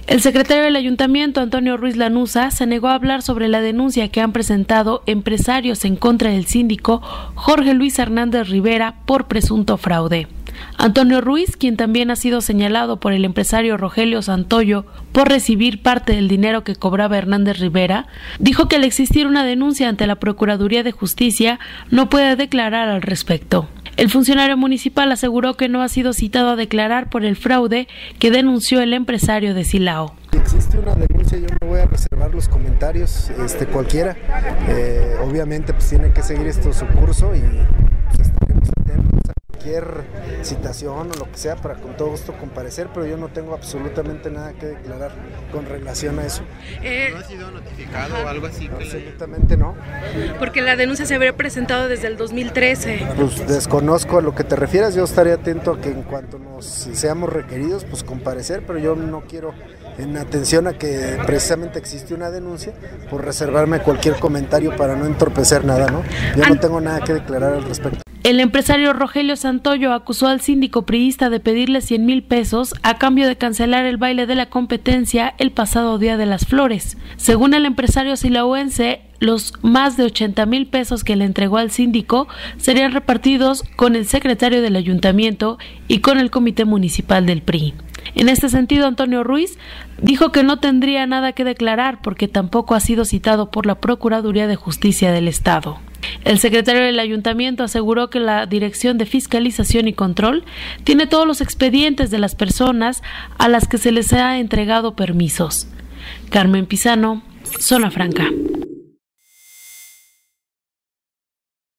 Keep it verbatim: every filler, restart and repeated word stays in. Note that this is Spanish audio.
El secretario del Ayuntamiento, Antonio Ruiz Lanuza, se negó a hablar sobre la denuncia que han presentado empresarios en contra del síndico Jorge Luis Hernández Rivera por presunto fraude. Antonio Ruiz, quien también ha sido señalado por el empresario Rogelio Santoyo por recibir parte del dinero que cobraba Hernández Rivera, dijo que al existir una denuncia ante la Procuraduría de Justicia no puede declarar al respecto. El funcionario municipal aseguró que no ha sido citado a declarar por el fraude que denunció el empresario de Silao. Si existe una denuncia, yo me voy a reservar los comentarios, este, cualquiera. Eh, obviamente pues tiene que seguir esto su curso y pues, estaremos atentos a cualquier citación o lo que sea para con todo gusto comparecer, pero yo no tengo absolutamente nada que declarar con relación a eso. Eh, ¿No ha sido notificado ajá. o algo así? Absolutamente no. Porque la denuncia se habría presentado desde el dos mil trece. Pues desconozco a lo que te refieras, yo estaré atento a que en cuanto nos seamos requeridos, pues comparecer, pero yo no quiero, en atención a que precisamente existe una denuncia, por reservarme cualquier comentario para no entorpecer nada, ¿no? Yo no tengo nada que declarar al respecto. El empresario Rogelio Santoyo acusó al síndico priista de pedirle cien mil pesos a cambio de cancelar el baile de la competencia el pasado Día de las Flores. Según el empresario silahuense, los más de ochenta mil pesos que le entregó al síndico serían repartidos con el secretario del ayuntamiento y con el comité municipal del P R I. En este sentido, Antonio Ruiz dijo que no tendría nada que declarar porque tampoco ha sido citado por la Procuraduría de Justicia del Estado. El secretario del ayuntamiento aseguró que la Dirección de Fiscalización y Control tiene todos los expedientes de las personas a las que se les ha entregado permisos. Carmen Pizano, Zona Franca.